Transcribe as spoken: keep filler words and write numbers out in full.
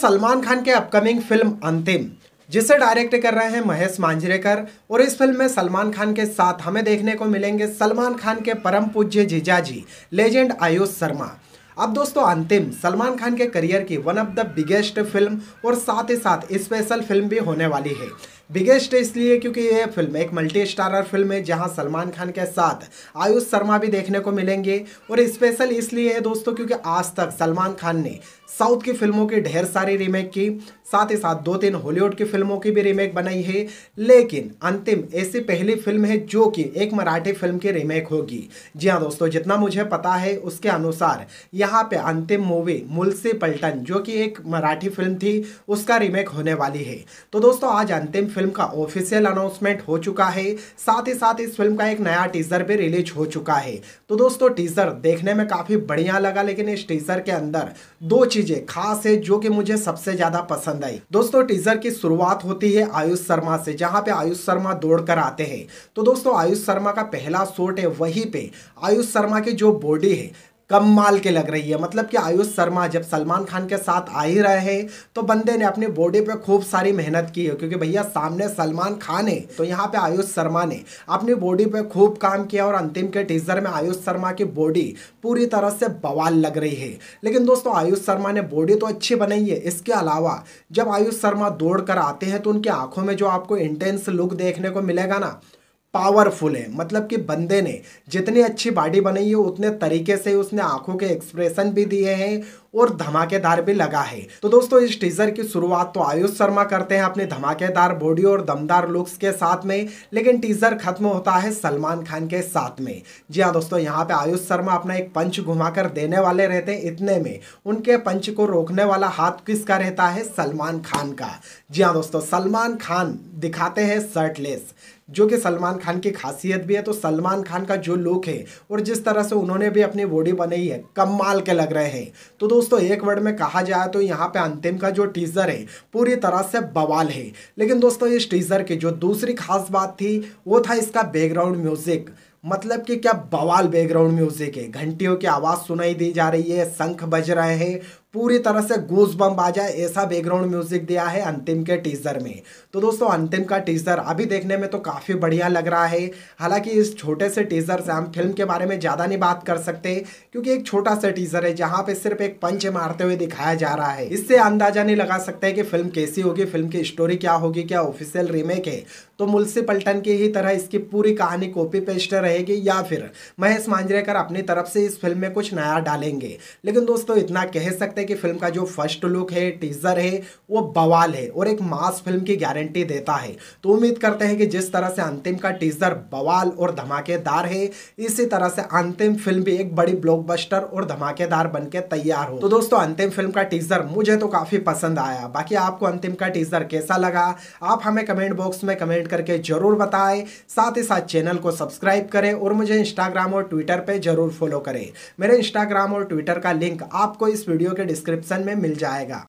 सलमान खान के upcoming film अंतिम, जिसे डायरेक्ट कर रहे हैं महेश मांजरेकर, और इस फिल्म में सलमान खान के साथ हमें देखने को मिलेंगे सलमान खान के परम पूज्य जीजाजी लेजेंड आयुष शर्मा। अब दोस्तों अंतिम सलमान खान के करियर की one of the biggest film और साथ ही साथ स्पेशल फिल्म भी होने वाली है। बिगेस्ट इसलिए क्योंकि यह फिल्म एक मल्टी स्टारर फिल्म है जहां सलमान खान के साथ आयुष शर्मा भी देखने को मिलेंगे, और स्पेशल इसलिए है दोस्तों क्योंकि आज तक सलमान खान ने साउथ की फिल्मों की ढेर सारी रीमेक की, साथ ही साथ दो तीन हॉलीवुड की फिल्मों की भी रीमेक बनाई है, लेकिन अंतिम ऐसी पहली फिल्म है जो कि एक मराठी फिल्म की रीमेक होगी। जी हाँ दोस्तों, जितना मुझे पता है उसके अनुसार यहाँ पे अंतिम मूवी मुलसी पलटन जो कि एक मराठी फिल्म थी उसका रीमेक होने वाली है। तो दोस्तों आज अंतिम फिल्म का ऑफिशियल अनाउंसमेंट हो चुका है, साथ ही साथ इस फिल्म का एक नया टीजर भी रिलीज हो चुका है। तो दोस्तों टीजर देखने में काफी बढ़िया लगा, लेकिन इस टीजर के अंदर दो चीजें खास है जो कि मुझे सबसे ज्यादा पसंद आई। दोस्तों टीजर की शुरुआत होती है आयुष शर्मा से, जहां पे आयुष शर्मा दौड़ कर आते हैं। तो दोस्तों आयुष शर्मा का पहला शॉट है, वहीं पे आयुष शर्मा की जो बॉडी है कमाल के लग रही है। मतलब कि आयुष शर्मा जब सलमान खान के साथ आ ही रहे हैं तो बंदे ने अपनी बॉडी पे खूब सारी मेहनत की है, क्योंकि भैया सामने सलमान खान है। तो यहाँ पे आयुष शर्मा ने अपनी बॉडी पे खूब काम किया, और अंतिम के टीजर में आयुष शर्मा की बॉडी पूरी तरह से बवाल लग रही है। लेकिन दोस्तों आयुष शर्मा ने बॉडी तो अच्छी बनाई है, इसके अलावा जब आयुष शर्मा दौड़ कर आते हैं तो उनकी आंखों में जो आपको इंटेंस लुक देखने को मिलेगा ना, पावरफुल है। मतलब कि बंदे ने जितनी अच्छी बॉडी बनाई है उतने तरीके से उसने आंखों के एक्सप्रेशन भी दिए हैं और धमाकेदार भी लगा है। तो दोस्तों इस टीजर की शुरुआत तो आयुष शर्मा करते हैं अपनी धमाकेदार बॉडी और दमदार लुक्स के साथ में, लेकिन टीजर खत्म होता है सलमान खान के साथ में। जी हाँ दोस्तों, यहाँ पे आयुष शर्मा अपना एक पंच घुमाकर देने वाले रहते हैं, इतने में उनके पंच को रोकने वाला हाथ किसका रहता है? सलमान खान का। जी हाँ दोस्तों, सलमान खान दिखाते हैं शर्टलेस, जो कि सलमान खान की खासियत भी है। तो सलमान खान का जो लुक है और जिस तरह से उन्होंने भी अपनी बॉडी बनाई है कमाल के लग रहे हैं। तो दोस्तों एक वर्ड में कहा जाए तो यहाँ पे अंतिम का जो टीजर है पूरी तरह से बवाल है। लेकिन दोस्तों इस टीजर की जो दूसरी खास बात थी वो था इसका बैकग्राउंड म्यूजिक। मतलब कि क्या बवाल बैकग्राउंड म्यूजिक है, घंटियों की आवाज़ सुनाई दी जा रही है, शंख बज रहे हैं, पूरी तरह से गूज बम्प आ जाए ऐसा बैकग्राउंड म्यूजिक दिया है अंतिम के टीजर में। तो दोस्तों अंतिम का टीजर अभी देखने में तो काफ़ी बढ़िया लग रहा है। हालांकि इस छोटे से टीजर से हम फिल्म के बारे में ज़्यादा नहीं बात कर सकते, क्योंकि एक छोटा सा टीजर है जहाँ पे सिर्फ एक पंच मारते हुए दिखाया जा रहा है। इससे अंदाजा नहीं लगा सकते कि फिल्म कैसी होगी, फिल्म की स्टोरी क्या होगी, क्या ऑफिशियल रीमेक है तो मुलसी पलटन की ही तरह इसकी पूरी कहानी कॉपी पेस्ट रहेगी, या फिर महेश मांजरेकर अपनी तरफ से इस फिल्म में कुछ नया डालेंगे। लेकिन दोस्तों इतना कह सकते हैं कि फिल्म का जो फर्स्ट लुक है, टीजर है, वो बवाल है और एक मास फिल्म की गारंटी देता है। तो उम्मीद करते हैं कि जिस तरह से अंतिम का टीजर बवाल और धमाकेदार है, इसी तरह से अंतिम फिल्म भी एक बड़ी ब्लॉकबस्टर और धमाकेदार बनके तैयार हो। तो दोस्तों अंतिम फिल्म का टीजर मुझे तो काफी पसंद आया। बाकी आपको अंतिम का टीजर कैसा लगा आप हमें कमेंट बॉक्स में कमेंट करके जरूर बताएं। साथ ही साथ चैनल को सब्सक्राइब करें और मुझे इंस्टाग्राम और ट्विटर पे जरूर फॉलो करें। मेरे इंस्टाग्राम और ट्विटर का लिंक आपको इस वीडियो के डिस्क्रिप्शन में मिल जाएगा।